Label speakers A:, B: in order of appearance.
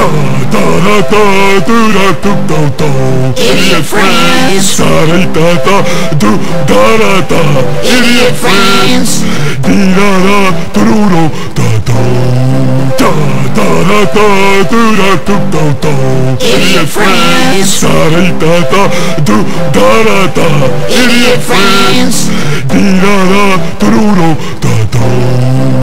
A: da da da da do da do do do.
B: Idiot friends.
A: Da da da da do da da da.
B: Idiot friends.
A: Di da da do do da do. Da da da da do da do do do.
B: Idiot friends.
A: Da da da da do da da da.
B: Idiot friends.
A: Di da da do do da do.